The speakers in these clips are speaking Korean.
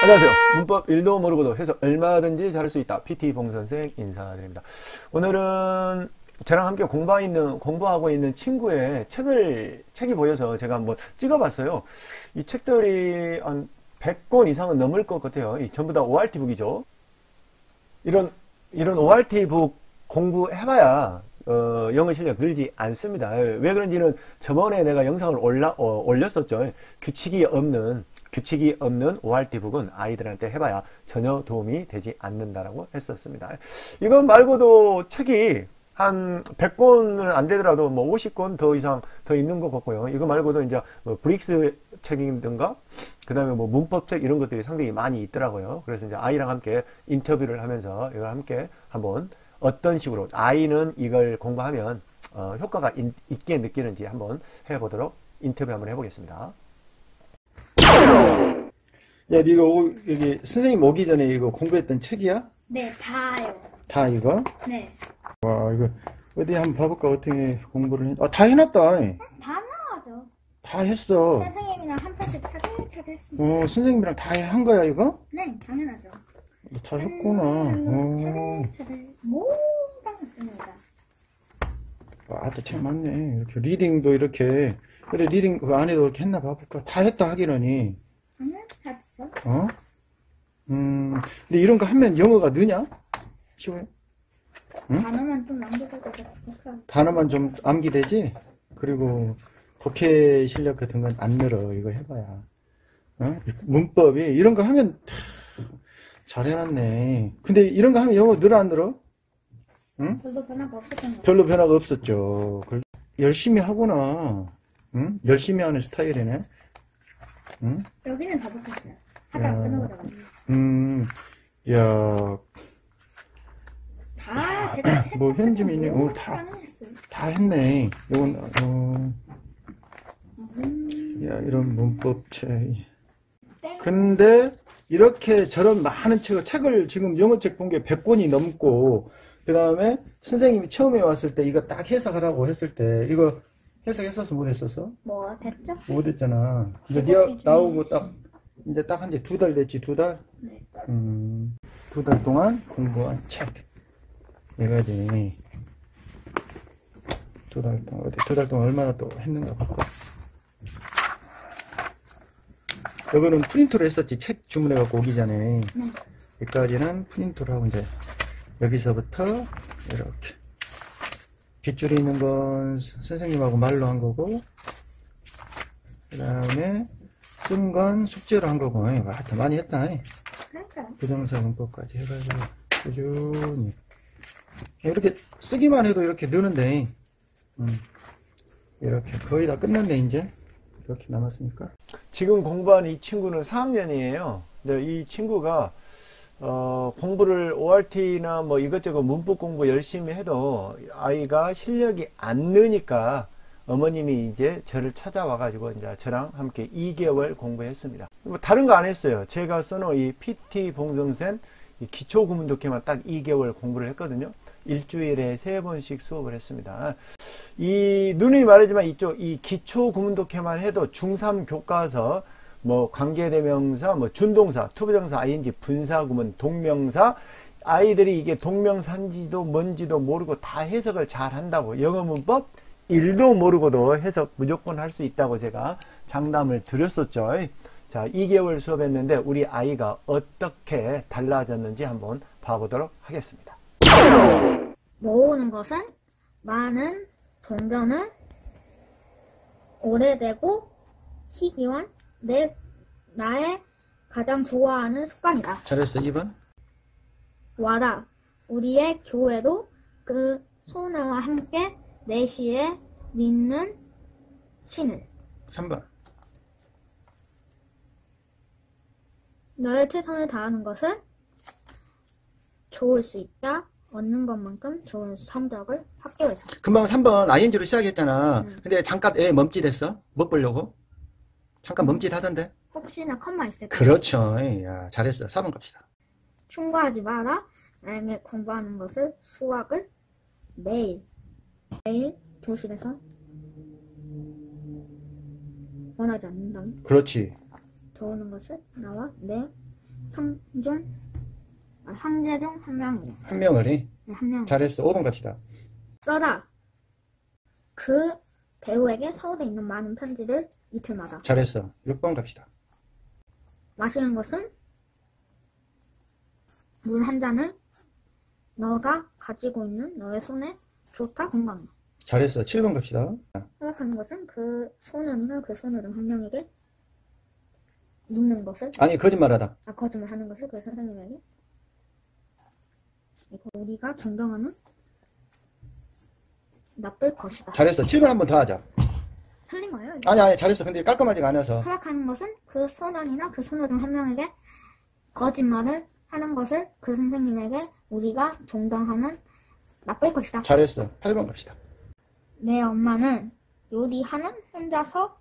안녕하세요. 문법 1도 모르고도 해서 얼마든지 잘할 수 있다. PT 봉선생 인사드립니다. 오늘은 저랑 함께 공부하고 있는 친구의 책이 보여서 제가 한번 찍어봤어요. 이 책들이 한 100권 이상은 넘을 것 같아요. 전부 다 ORT북이죠. 이런 ORT북 공부해봐야 영어 실력 늘지 않습니다. 왜 그런지는 저번에 내가 영상을 올렸었죠. 규칙이 없는 ORT북은 아이들한테 해봐야 전혀 도움이 되지 않는다라고 했었습니다. 이것 말고도 책이 한 100권은 안 되더라도 뭐 50권 더 이상 더 있는 것 같고요. 이거 말고도 이제 뭐 브릭스 책이든가 그 다음에 뭐 문법책 이런 것들이 상당히 많이 있더라고요. 그래서 이제 아이랑 함께 인터뷰를 하면서 이걸 함께 한번 어떤 식으로 아이는 이걸 공부하면 효과가 있게 느끼는지 한번 해보도록 인터뷰 한번 해보겠습니다. 야, 이거 여기 선생님 오기 전에 이거 공부했던 책이야? 네, 다요. 다 이거? 네. 와, 이거 어디 한번 봐볼까? 어떻게 공부를 했? 다 해놨다. 다 나와죠. 다 했어. 선생님이랑 한 편씩 차근차근 했습니다. 선생님이랑 다 한 거야 이거? 네, 당연하죠. 다 했구나. 차근차근 몽땅 했습니다. 와, 또 책 많네. 이렇게 리딩도 이렇게. 그래, 리딩 그 안에도 이렇게 했나 봐볼까? 다 했다 하기라니. 아니요, 했어. 근데 이런 거 하면 영어가 느냐? 쉬워요? 응? 단어만 좀 남겨도 되고. 단어만 좀 암기되지? 그리고 독해 실력 같은 건 안 늘어. 이거 해봐야. 문법이 이런 거 하면 잘 해놨네. 근데 이런 거 하면 영어 늘어 안 늘어? 응? 별로 변화가 없었던 거. 별로 변화가 없었죠. 열심히 하구나. 응? 열심히 하는 스타일이네. 응? 여기는 다 붙었어요. 하다가 끊어보다가. 야. 다 제가 책 뭐 현지민이 다 했네. 이건 야, 이런 문법책. 근데 이렇게 저런 많은 책을 지금 영어책 본 게 100권이 넘고, 그 다음에 선생님이 처음에 왔을 때 이거 딱 해석하라고 했을 때 이거 해석했었어 못 했었어? 뭐 됐죠? 못 했잖아. 이제 네가 나오고 이제 딱 한 지 2달 됐지. 2달? 네. 2달 동안 공부한 책 이거지. 2달 동안 어디 2달 동안 얼마나 또 했는가 봐봐. 이거는 프린트로 했었지. 책 주문해갖고 오기 전에. 네. 여기까지는 프린트로 하고 이제 여기서부터 이렇게 빗줄이 있는 건 선생님하고 말로 한 거고, 그 다음에 쓴 건 숙제로 한 거고. 와, 더 많이 했다. 그러니까. 부정사 문법까지 해가지고 꾸준히 이렇게 쓰기만 해도 이렇게 느는데, 이렇게 거의 다 끝났네. 이제 이렇게 남았으니까. 지금 공부한 이 친구는 4학년이에요. 근데 이 친구가 공부를 ORT나 뭐 이것저것 문법 공부 열심히 해도 아이가 실력이 안 느니까 어머님이 이제 저를 찾아와 가지고 이제 저랑 함께 2개월 공부했습니다. 뭐 다른 거 안 했어요. 제가 써놓은 이 PT 봉선생 기초 구문 독해만 딱 2개월 공부를 했거든요. 일주일에 3번씩 수업을 했습니다. 이 누누이 말하지만 이 기초 구문 독해만 해도 중3 교과서 뭐 관계대명사, 뭐 준동사, 투부정사, ing, 분사구문, 동명사, 아이들이 이게 동명사인지도 뭔지도 모르고 다 해석을 잘 한다고, 영어 문법 1도 모르고도 해석 무조건 할 수 있다고 제가 장담을 드렸었죠. 자, 2개월 수업했는데 우리 아이가 어떻게 달라졌는지 한번 봐보도록 하겠습니다. 모으는 것은 많은 동전을 오래되고 희귀한 나의 가장 좋아하는 습관이다. 잘했어. 2번. 와라. 우리의 교회도 그 소나와 함께 4시에 믿는 신을. 3번. 너의 최선을 다하는 것은 좋을 수 있다. 얻는 것만큼 좋은 성적을 학교에서. 금방 3번 ing로 시작했잖아. 근데 잠깐 멈칫했어. 못 보려고. 잠깐 멈칫하던데. 혹시나 컴마 있을까? 그렇죠. 야, 잘했어. 4번 갑시다. 충고하지 마라. 나에게 공부하는 것을 수학을 매일 교실에서 원하지 않는다면 그렇지. 더우는 것을 나와 내 형제 중 한 명이요. 한 명을 해. 네, 한 명. 잘했어. 5번 갑시다. 써다. 그 배우에게 서울에 있는 많은 편지를 이틀마다. 잘했어. 6번 갑시다. 마시는 것은 물 한 잔을 너가 가지고 있는 너의 손에 좋다 건강해. 잘했어. 7번 갑시다. 생각하는 것은 그 소년이나 그 소녀 중 한 명에게 묻는 것을 아니, 거짓말하다. 거짓말하는 것을 그 선생님에게 이거 우리가 존경하는 나쁠 것이다. 잘했어. 7번 한 번 더 하자. 틀린 거예요. 이거. 아니, 잘했어. 근데 깔끔하지가 않아서. 생각하는 것은 그 소년이나 그 소녀 중 한 명에게 거짓말을 하는 것을 그 선생님에게 우리가 존경하는 나쁠 것이다. 잘했어. 8번 갑시다. 내 엄마는 요리하는 혼자서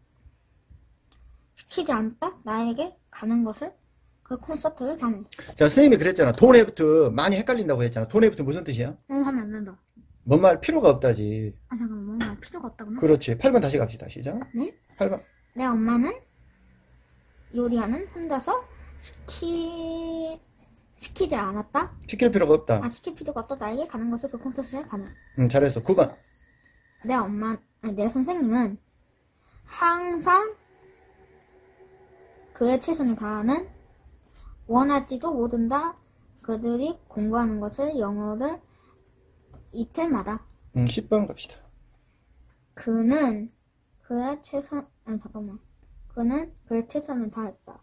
시키지 않다 나에게 가는 것을 그 콘서트를 가는. 자, 선생님이 그랬잖아. 돈에부터 많이 헷갈린다고 했잖아. 돈에부터 무슨 뜻이야? 하면 안 된다. 뭔 말 필요가 없다지. 잠깐만 뭔가 필요가 없다구나. 그렇지. 8번 다시 갑시다. 시작. 네? 8번. 내 엄마는 요리하는 혼자서 시키지 않았다. 시킬 필요가 없다. 시킬 필요가 없다. 나에게 가는 것을 그 콘서트를 가는. 잘했어. 9번. 내 선생님은 항상 그의 최선을 다하는 원하지도 못한다. 그들이 공부하는 것을 영어를 이틀마다. 10번 갑시다. 그는 그의 최선을 다했다.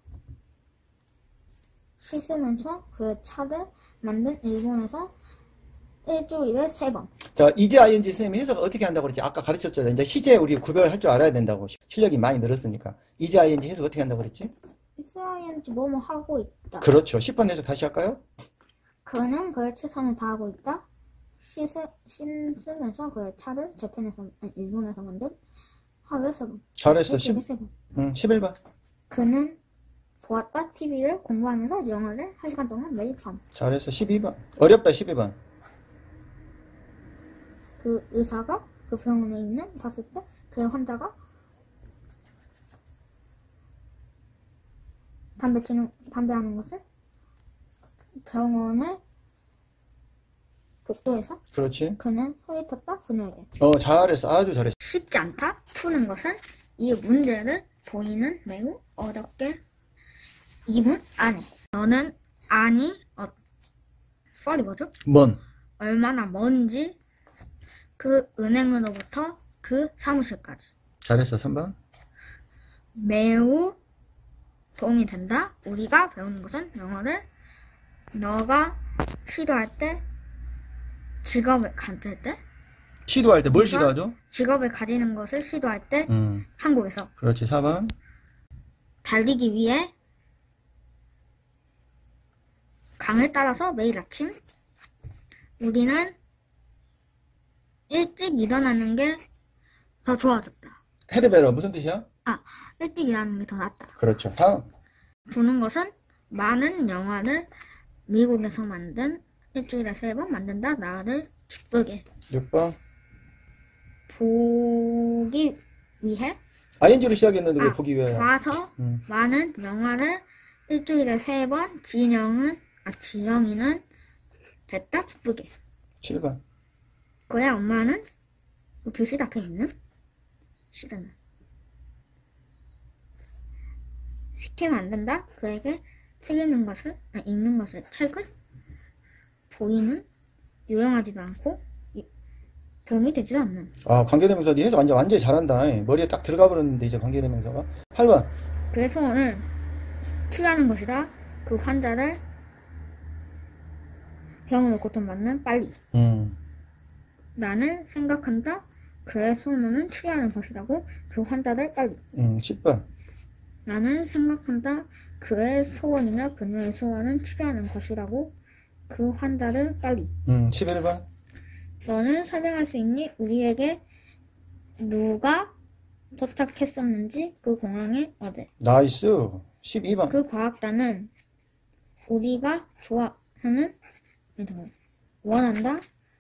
씻으면서 그의 차를 만든 일본에서 일주일에 3번. 자, 이제 ing 선생님이 해석 어떻게 한다고 그랬지? 아까 가르쳤잖아. 이제 시제 우리 구별할 줄 알아야 된다고. 실력이 많이 늘었으니까. 이제 ing 해석 어떻게 한다고 그랬지? 있어야지 뭐뭐 하고 있다. 그렇죠. 10번 해석 다시 할까요? 그는 그의 최선을 다하고 있다. 씻으면서 그의 차를 일본에서 만든 하루에 3번. 잘했어. 일주일에 3번. 11번. 그는 보았다. TV를 공부하면서 영어를 1시간 동안 매일 밤. 잘했어. 12번. 어렵다. 12번. 그 의사가 그 병원에 봤을 때 그 환자가 담배하는 것을 병원의 복도에서 그렇지. 그는 소리쳤다. 그녀에게. 잘했어. 아주 잘했어. 쉽지 않다. 푸는 것은 이 문제를 보이는 매우 어렵게 2분 안에. 너는 펄이 뭐죠? 얼마나 먼지 그 은행으로부터 그 사무실까지. 잘했어. 3번. 매우 도움이 된다. 우리가 배우는 것은 영어를 너가 시도할 때 직업을 가질 때 시도할 때 뭘 네가 시도하죠? 직업을 가지는 것을 시도할 때 한국에서 그렇지. 4번. 달리기 위해 강을 따라서 매일 아침 우리는 일찍 일어나는 게 더 좋아졌다. 헤드베러 무슨 뜻이야? 일찍 일어나는 게 더 낫다. 그렇죠. 다음. 보는 것은 많은 영화를 미국에서 만든 일주일에 3번 만든다. 나를 기쁘게 6번. 보기 위해 ing로 시작했는데 왜 보기 위해? 봐서 많은 영화를 일주일에 3번 지영이는 됐다. 기쁘게. 7번. 그의 엄마는 교실 앞에 있는 시대는 시키면 안 된다. 그에게 읽는 것을 책을 보이는 유용하지도 않고 도움이 되지도 않는. 관계대명사 네 해석 완전히 잘한다. 머리에 딱 들어가 버렸는데 이제 관계대명사가. 8번. 그의 소원은 치료하는 것이다. 그 환자를 병으로 고통받는 빨리. 나는 생각한다. 그의 소원은 치료하는 것이라고 그 환자를 빨리. 10번. 나는 생각한다. 그의 소원이나 그녀의 소원은 치료하는 것이라고 그 환자를 빨리. 11번. 너는 설명할 수 있니? 우리에게 누가 도착했었는지 그 공항에 어제. 나이스. 12번. 그 과학자는 우리가 원한다.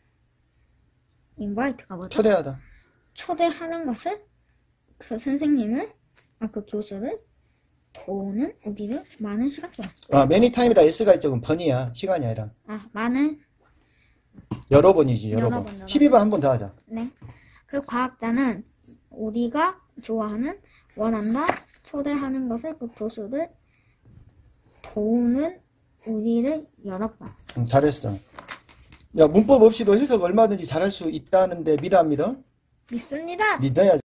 인바이트가 뭐죠? 초대하는 것을 그 선생님을 그 교수를 도우는 우리를 많은 시간 동안. many time에다 s가 있죠. 그럼 번이야. 시간이 아니라. 많은, 여러 번이지, 여러 여러 번. 번, 여러 12번 한 번 더 하자. 네. 그 과학자는 우리가 좋아하는, 원한다, 초대하는 것을 그 교수를 도우는 우리를 여러 번. 잘했어. 야, 문법 없이도 해석 얼마든지 잘할 수 있다는데 믿어 안 믿어? 믿습니다. 믿어야지.